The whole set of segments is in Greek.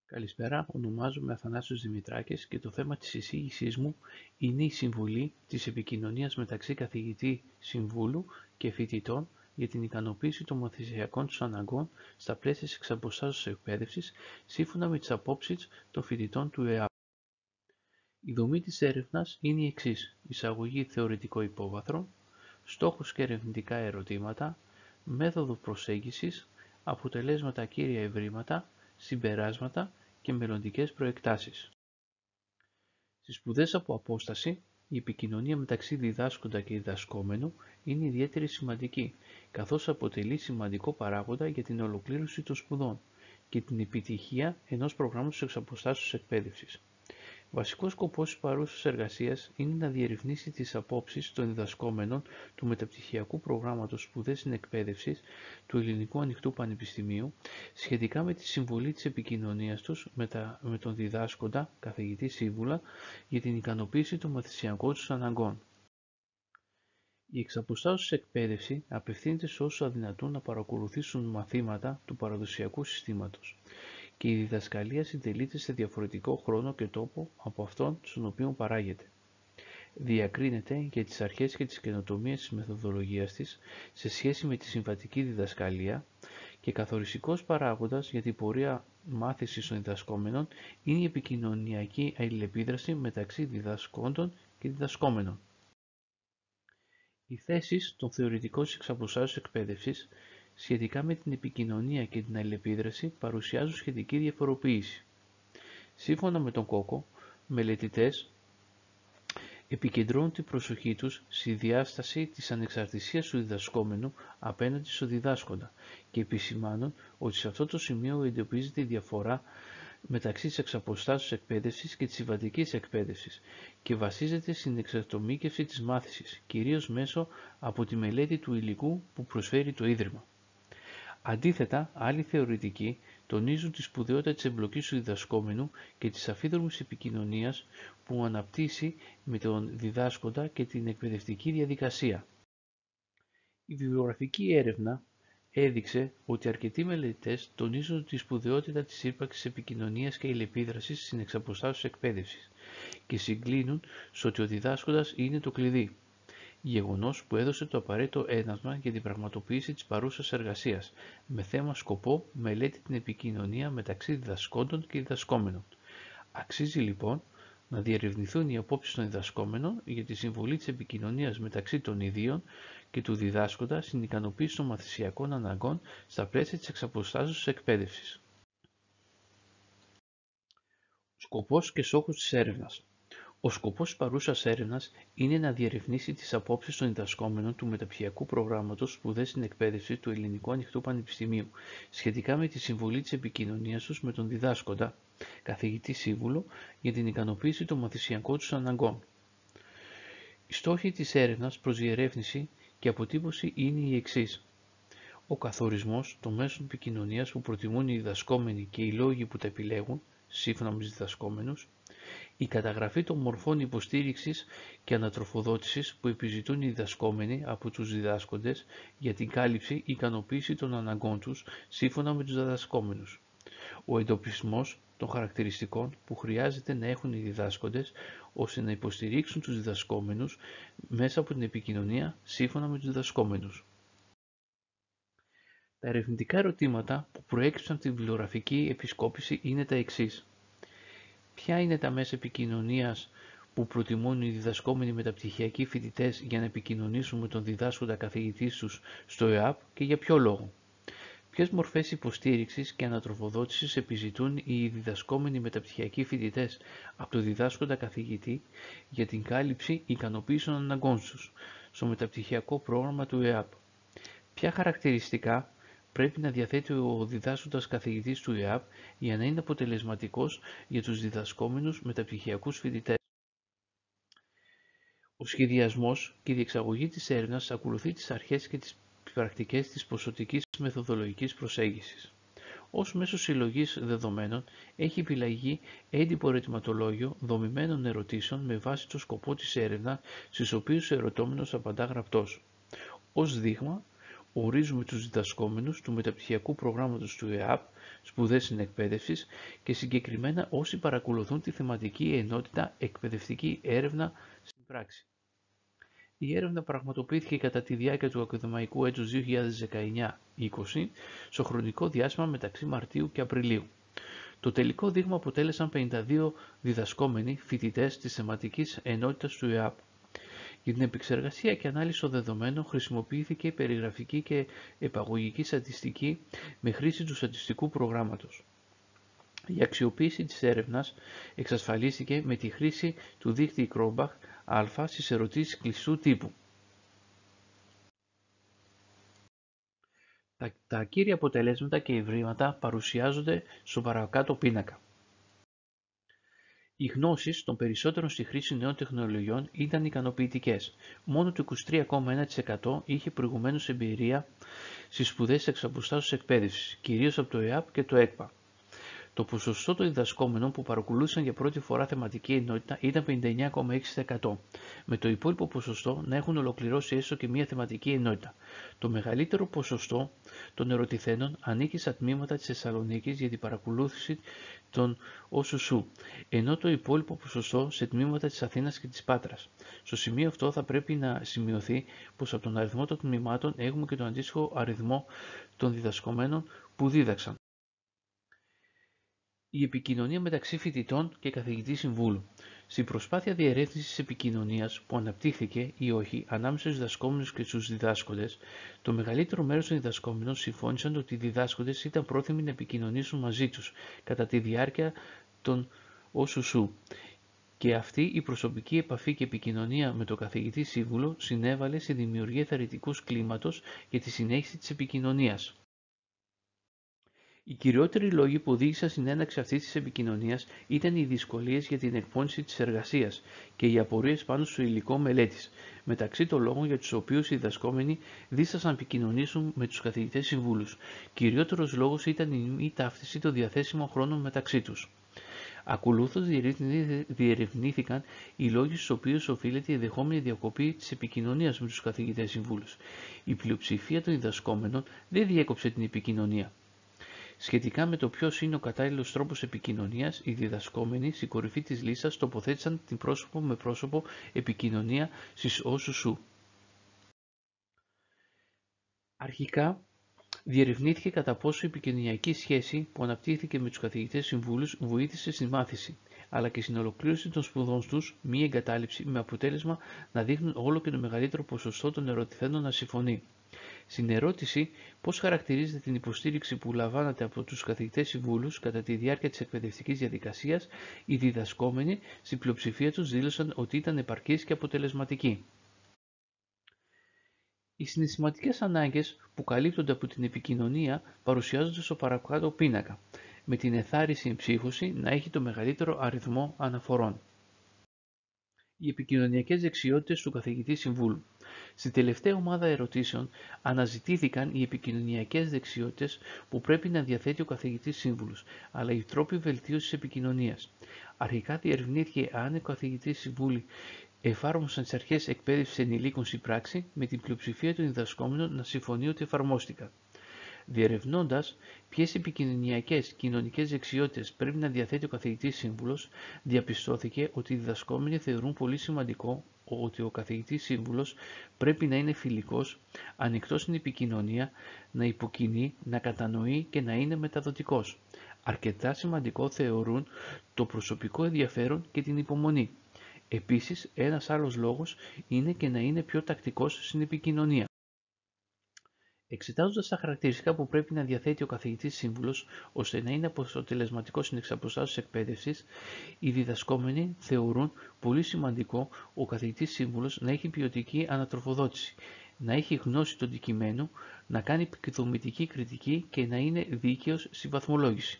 Καλησπέρα, ονομάζομαι Αθανάσιος Δημητράκης και το θέμα της εισήγησής μου είναι η συμβουλή της επικοινωνίας μεταξύ καθηγητή συμβούλου και φοιτητών για την ικανοποίηση των μαθησιακών τους αναγκών στα πλαίσια της εξαποστάσεως εκπαίδευσης σύμφωνα με τις απόψεις των φοιτητών του ΕΑΠ. Η δομή της έρευνας είναι η εξής: εισαγωγή θεωρητικό υπόβαθρο, στόχους και ερευνητικά ερωτήματα, μέθοδο προσέγγισης, αποτελέσματα κύρια ευρήματα, συμπεράσματα και μελλοντικές προεκτάσεις. Στις σπουδές από απόσταση, η επικοινωνία μεταξύ διδάσκοντα και διδασκόμενου είναι ιδιαίτερα σημαντική, καθώς αποτελεί σημαντικό παράγοντα για την ολοκλήρωση των σπουδών και την επιτυχία ενός προγράμματος εξαποστάσεως εκπαίδευσης. Βασικός σκοπός της παρούσας εργασίας είναι να διερευνήσει τις απόψεις των διδασκόμενων του μεταπτυχιακού προγράμματος σπουδές συνεκπαίδευσης του Ελληνικού Ανοιχτού Πανεπιστημίου σχετικά με τη συμβολή της επικοινωνίας τους με τον διδάσκοντα, καθηγητή σύμβουλα, για την ικανοποίηση των μαθησιακών τους αναγκών. Η εξαποστάσεως εκπαίδευση απευθύνεται σε όσους αδυνατούν να παρακολουθήσουν μαθήματα του παραδοσιακού συστήματος και η διδασκαλία συντελείται σε διαφορετικό χρόνο και τόπο από αυτόν στον οποίο παράγεται. Διακρίνεται για τις αρχές και τις καινοτομίες της μεθοδολογίας της σε σχέση με τη συμβατική διδασκαλία και καθοριστικός παράγοντας για την πορεία μάθησης των διδασκόμενων είναι η επικοινωνιακή αλληλεπίδραση μεταξύ διδασκόντων και διδασκόμενων. Οι θέσεις των θεωρητικών της εξαποστάσεως εκπαίδευσης σχετικά με την επικοινωνία και την αλληλεπίδραση παρουσιάζουν σχετική διαφοροποίηση. Σύμφωνα με τον Κόκο, μελετητές επικεντρώνουν την προσοχή τους στη διάσταση της ανεξαρτησίας του διδασκόμενου απέναντι στο διδάσκοντα και επισημάνουν ότι σε αυτό το σημείο εντοπίζεται η διαφορά μεταξύ της εξαποστάσεως εκπαίδευσης και της συμβατικής εκπαίδευσης και βασίζεται στην εξατομίκευση της μάθησης, κυρίως μέσω από τη μελέτη του υλικού που προσφέρει το Ίδρυμα. Αντίθετα, άλλοι θεωρητικοί τονίζουν τη σπουδαιότητα της εμπλοκής του διδασκόμενου και της αφίδρομης επικοινωνίας που αναπτύσσει με τον διδάσκοντα και την εκπαιδευτική διαδικασία. Η βιβλιογραφική έρευνα έδειξε ότι αρκετοί μελετητές τονίζουν τη σπουδαιότητα της ύπαρξης επικοινωνίας και αλληλεπίδρασης στην εξαποστάσεως εκπαίδευση και συγκλίνουν στο ότι ο διδάσκοντας είναι το κλειδί. Γεγονός που έδωσε το απαραίτητο ένασμα για την πραγματοποίηση της παρούσας εργασίας, με θέμα σκοπό μελέτη την επικοινωνία μεταξύ διδασκόντων και διδασκόμενων. Αξίζει λοιπόν να διερευνηθούν οι απόψεις των διδασκόμενων για τη συμβολή της επικοινωνίας μεταξύ των ιδίων και του διδάσκοντα στην ικανοποίηση των μαθησιακών αναγκών στα πλαίσια της εξαποστάσεως εκπαίδευσης. Σκοπός και στόχος της έρευνας. Ο σκοπός της παρούσας έρευνας είναι να διερευνήσει τις απόψεις των διδασκόμενων του μεταπτυχιακού προγράμματος σπουδές στην εκπαίδευση του Ελληνικού Ανοιχτού Πανεπιστημίου σχετικά με τη συμβολή της επικοινωνίας τους με τον διδάσκοντα, καθηγητή σύμβουλο, για την ικανοποίηση των μαθησιακών τους αναγκών. Οι στόχοι της έρευνας προς διερεύνηση και αποτύπωση είναι οι εξής: ο καθορισμός των μέσων επικοινωνίας που προτιμούν οι διδασκόμενοι και οι λόγοι που τα επιλέγουν, σύμφωνα με τους διδασκόμενους, η καταγραφή των μορφών υποστήριξης και ανατροφοδότησης που επιζητούν οι διδασκόμενοι από τους διδάσκοντες για την κάλυψη ή ικανοποίηση των αναγκών τους σύμφωνα με τους διδασκόμενους, ο εντοπισμός των χαρακτηριστικών που χρειάζεται να έχουν οι διδάσκοντες ώστε να υποστηρίξουν τους διδασκόμενους μέσα από την επικοινωνία σύμφωνα με τους διδασκόμενους. Τα ερευνητικά ερωτήματα που προέκυψαν από τη βιβλιογραφική επισκόπηση είναι τα εξής: ποια είναι τα μέσα επικοινωνίας που προτιμούν οι διδασκόμενοι μεταπτυχιακοί φοιτητές για να επικοινωνήσουν με τον διδάσκοντα καθηγητή τους στο ΕΑΠ και για ποιο λόγο? Ποιες μορφές υποστήριξης και ανατροφοδότησης επιζητούν οι διδασκόμενοι μεταπτυχιακοί φοιτητές από τον διδάσκοντα καθηγητή για την κάλυψη ή ικανοποίηση των αναγκών τους στο μεταπτυχιακό πρόγραμμα του ΕΑΠ? Ποια χαρακτηριστικά πρέπει να διαθέτει ο διδάσκοντας καθηγητής του ΕΑΠ για να είναι αποτελεσματικός για τους διδασκόμενους μεταπτυχιακούς φοιτητές? Ο σχεδιασμός και η διεξαγωγή της έρευνας ακολουθεί τις αρχές και τις πρακτικές της ποσοτικής μεθοδολογικής προσέγγισης. Ως μέσο συλλογής δεδομένων έχει επιλεγεί έντυπο ερωτηματολόγιο δομημένων ερωτήσεων με βάση το σκοπό της έρευνας, στις οποίες ο ερωτώμενος απαντά γραπτός. Ως δείγμα, ορίζουμε τους διδασκόμενους του μεταπτυχιακού προγράμματος του ΕΑΠ σπουδές συνεκπαίδευσης και συγκεκριμένα όσοι παρακολουθούν τη θεματική ενότητα εκπαιδευτική έρευνα στην πράξη. Η έρευνα πραγματοποιήθηκε κατά τη διάρκεια του ακαδημαϊκού έτους 2019-20 στο χρονικό διάστημα μεταξύ Μαρτίου και Απριλίου. Το τελικό δείγμα αποτέλεσαν 52 διδασκόμενοι φοιτητές της θεματικής ενότητας του ΕΑΠ. Για την επεξεργασία και ανάλυση των δεδομένων χρησιμοποιήθηκε περιγραφική και επαγωγική στατιστική με χρήση του στατιστικού προγράμματος. Η αξιοποίηση της έρευνας εξασφαλίστηκε με τη χρήση του δείκτη Κρόμπαχ Α στις ερωτήσεις κλειστού τύπου. Τα κύρια αποτελέσματα και ευρήματα παρουσιάζονται στο παρακάτω πίνακα. Οι γνώσεις των περισσότερων στη χρήση νέων τεχνολογιών ήταν ικανοποιητικές. Μόνο το 23,1% είχε προηγουμένως εμπειρία στις σπουδές εξαποστάσεως εκπαίδευσης, κυρίως από το ΕΑΠ και το ΕΚΠΑ. Το ποσοστό των διδασκόμενων που παρακολούθησαν για πρώτη φορά θεματική ενότητα ήταν 59,6%, με το υπόλοιπο ποσοστό να έχουν ολοκληρώσει έστω και μία θεματική ενότητα. Το μεγαλύτερο ποσοστό των ερωτηθένων ανήκει στα τμήματα της Θεσσαλονίκης για την παρακολούθηση των ΟΣΟΣΟΥ, ενώ το υπόλοιπο ποσοστό σε τμήματα της Αθήνας και της Πάτρας. Στο σημείο αυτό θα πρέπει να σημειωθεί πως από τον αριθμό των τμήματων έχουμε και τον αντίστοιχο αριθμό των διδασκομένων που δίδαξαν. Η επικοινωνία μεταξύ φοιτητών και καθηγητή συμβούλου. Στην προσπάθεια διερεύνησης επικοινωνίας που αναπτύχθηκε ή όχι ανάμεσα στους διδασκόμενους και στους διδάσκοντες, το μεγαλύτερο μέρος των διδασκόμενων συμφώνησαν ότι οι διδάσκοντες ήταν πρόθυμοι να επικοινωνήσουν μαζί τους κατά τη διάρκεια των ΟΣΟΣΟΥ. Και αυτή η προσωπική επαφή και επικοινωνία με τον καθηγητή σύμβουλο συνέβαλε στη δημιουργία θεωρητικού κλίματος για τη συνέχιση της επικοινωνίας. Οι κυριότεροι λόγοι που οδήγησαν στην έναρξη αυτής της επικοινωνίας ήταν οι δυσκολίες για την εκπόνηση της εργασίας και οι απορίες πάνω στο υλικό μελέτης, μεταξύ των λόγων για τους οποίους οι διδασκόμενοι δίστασαν να επικοινωνήσουν με τους καθηγητές συμβούλους. Κυριότερος λόγος ήταν η μη ταύτιση των διαθέσιμων χρόνων μεταξύ τους. Ακολούθως διερευνήθηκαν οι λόγοι στους οποίους οφείλεται η ενδεχόμενη διακοπή της επικοινωνίας με τους καθηγητές συμβούλους. Η πλειοψηφία των διδασκόμενων δεν διέκοψε την επικοινωνία. Σχετικά με το ποιος είναι ο κατάλληλος τρόπος επικοινωνίας, οι διδασκόμενοι στην κορυφή της λίστας τοποθέτησαν την πρόσωπο με πρόσωπο επικοινωνία στις ΟΣΟΣΟΥ. Αρχικά, διερευνήθηκε κατά πόσο η επικοινωνιακή σχέση που αναπτύχθηκε με τους καθηγητές συμβούλους βοήθησε στη μάθηση, αλλά και στην ολοκλήρωση των σπουδών τους, μη εγκατάλειψη, με αποτέλεσμα να δείχνουν όλο και το μεγαλύτερο ποσοστό των ερωτηθέντων να συμφωνεί. Στην ερώτηση πώς χαρακτηρίζεται την υποστήριξη που λαμβάνατε από τους καθηγητές συμβούλους κατά τη διάρκεια της εκπαιδευτικής διαδικασίας, οι διδασκόμενοι στην πλειοψηφία τους δήλωσαν ότι ήταν επαρκής και αποτελεσματική. Οι συναισθηματικές ανάγκες που καλύπτονται από την επικοινωνία παρουσιάζονται στο παρακάτω πίνακα, με την εθάρρυνση εμψύχωση να έχει το μεγαλύτερο αριθμό αναφορών. Οι επικοινωνιακές δεξιότητες του καθηγητή συμβούλου. Στη τελευταία ομάδα ερωτήσεων αναζητήθηκαν οι επικοινωνιακές δεξιότητες που πρέπει να διαθέτει ο καθηγητής σύμβουλος, αλλά οι τρόποι βελτίωσης επικοινωνίας. Αρχικά διερευνήθηκε αν ο καθηγητής συμβούλη εφάρμοσαν τις αρχές εκπαίδευσης ενηλίκων στην πράξη, με την πλειοψηφία των διδασκόμενων να συμφωνεί ότι εφαρμόστηκαν. Διερευνώντας ποιες επικοινωνιακές κοινωνικές δεξιότητες πρέπει να διαθέτει ο καθηγητής σύμβουλος, διαπιστώθηκε ότι οι διδασκόμενοι θεωρούν πολύ σημαντικό ότι ο καθηγητής σύμβουλος πρέπει να είναι φιλικός, ανοιχτός στην επικοινωνία, να υποκινεί, να κατανοεί και να είναι μεταδοτικός. Αρκετά σημαντικό θεωρούν το προσωπικό ενδιαφέρον και την υπομονή. Επίσης, ένας άλλος λόγος είναι και να είναι πιο τακτικός στην επικοινωνία. Εξετάζοντας τα χαρακτηριστικά που πρέπει να διαθέτει ο καθηγητής σύμβουλος ώστε να είναι αποτελεσματικός στην εξαποστάσεως εκπαίδευσης, οι διδασκόμενοι θεωρούν πολύ σημαντικό ο καθηγητής σύμβουλος να έχει ποιοτική ανατροφοδότηση, να έχει γνώση του αντικειμένου, να κάνει επικοδομητική κριτική και να είναι δίκαιος στη βαθμολόγηση.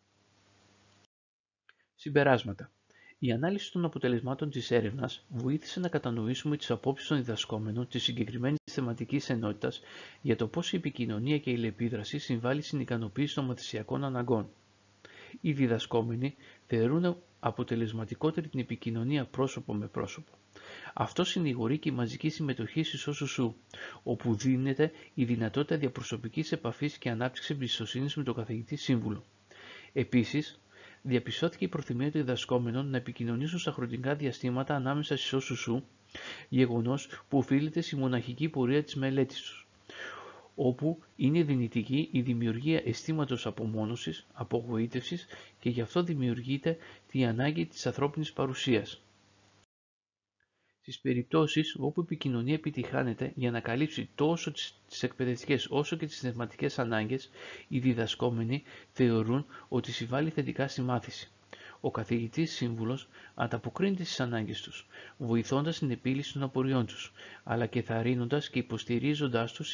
Συμπεράσματα. Η ανάλυση των αποτελεσμάτων της έρευνας βοήθησε να κατανοήσουμε τις απόψεις των διδασκόμενων της συγκεκριμένης θεματικής ενότητας για το πώς η επικοινωνία και η αλληλεπίδραση συμβάλλει στην ικανοποίηση των μαθησιακών αναγκών. Οι διδασκόμενοι θεωρούν αποτελεσματικότερη την επικοινωνία πρόσωπο με πρόσωπο. Αυτό συνηγορεί και η μαζική συμμετοχή στη SOSUSU, όπου δίνεται η δυνατότητα διαπροσωπικής επαφής και ανάπτυξη εμπιστοσύνης με τον καθηγητή σύμβουλο. Επίσης, διαπιστώθηκε η προθυμία των διδασκόμενων να επικοινωνήσουν στα χρονικά διαστήματα ανάμεσα στη SOSUSU, γεγονός που οφείλεται στη μοναχική πορεία της μελέτης τους, όπου είναι δυνητική η δημιουργία αισθήματος απομόνωσης, απογοήτευσης και γι' αυτό δημιουργείται η ανάγκη της ανθρώπινης παρουσίας. Στις περιπτώσεις όπου η επικοινωνία επιτυχάνεται για να καλύψει τόσο τις εκπαιδευτικές όσο και τις πνευματικές ανάγκες, οι διδασκόμενοι θεωρούν ότι συμβάλλει θετικά στη μάθηση. Ο καθηγητής σύμβουλος ανταποκρίνεται στις ανάγκες τους, βοηθώντας την επίλυση των απορριών τους, αλλά και θαρρύνοντας και υποστηρίζοντάς τους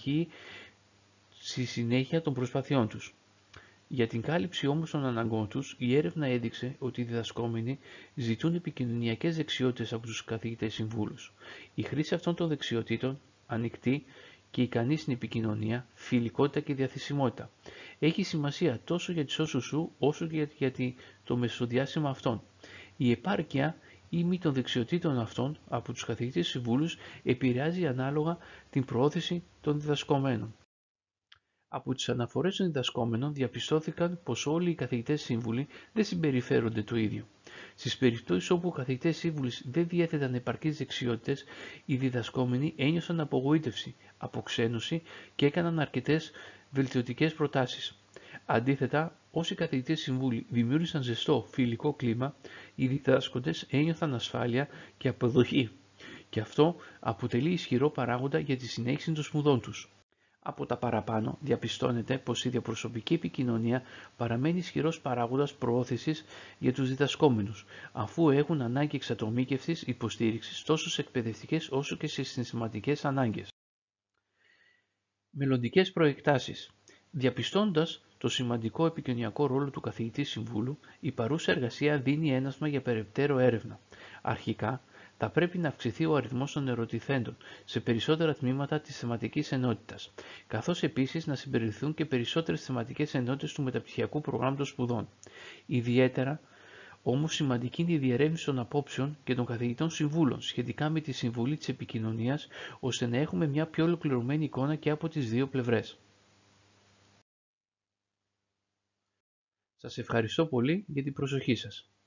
στη συνέχεια των προσπαθειών τους. Για την κάλυψη όμως των αναγκών τους, η έρευνα έδειξε ότι οι διδασκόμενοι ζητούν επικοινωνιακές δεξιότητες από τους καθηγητές συμβούλους. Η χρήση αυτών των δεξιοτήτων, ανοιχτή και ικανή στην επικοινωνία, φιλικότητα και διαθεσιμότητα, έχει σημασία τόσο για τη SOSUSU όσο και για το μεσοδιάστημα αυτών. Η επάρκεια ή μη των δεξιοτήτων αυτών από τους καθηγητές συμβούλους επηρεάζει ανάλογα την προώθηση των διδασκομένων. Από τις αναφορές των διδασκόμενων διαπιστώθηκαν πως όλοι οι καθηγητές σύμβουλοι δεν συμπεριφέρονται το ίδιο. Στις περιπτώσεις όπου οι καθηγητές σύμβουλοι δεν διέθεταν επαρκείς δεξιότητες, οι διδασκόμενοι ένιωσαν απογοήτευση, αποξένωση και έκαναν αρκετές βελτιωτικές προτάσεις. Αντίθετα, όσοι καθηγητές σύμβουλοι δημιούργησαν ζεστό, φιλικό κλίμα, οι διδάσκοντες ένιωθαν ασφάλεια και αποδοχή, και αυτό αποτελεί ισχυρό παράγοντα για τη συνέχιση των σπουδών τους. Από τα παραπάνω, διαπιστώνεται πως η διαπροσωπική επικοινωνία παραμένει ισχυρός παράγοντας προώθησης για τους διδασκόμενους, αφού έχουν ανάγκη εξατομίκευσης υποστήριξης τόσο σε εκπαιδευτικές όσο και σε συναισθηματικές ανάγκες. Μελλοντικές προεκτάσεις. Διαπιστώνοντας το σημαντικό επικοινωνιακό ρόλο του καθηγητή συμβούλου, η παρούσα εργασία δίνει ένασμα για περαιτέρω έρευνα. Αρχικά, θα πρέπει να αυξηθεί ο αριθμός των ερωτηθέντων σε περισσότερα τμήματα της θεματικής ενότητας, καθώς επίσης να συμπεριληφθούν και περισσότερες θεματικές ενότητες του μεταπτυχιακού προγράμματος σπουδών. Ιδιαίτερα, όμως, σημαντική είναι η διερεύνηση των απόψεων και των καθηγητών συμβούλων σχετικά με τη συμβολή της επικοινωνίας, ώστε να έχουμε μια πιο ολοκληρωμένη εικόνα και από τις δύο πλευρές. Σας ευχαριστώ πολύ για την προσοχή σας.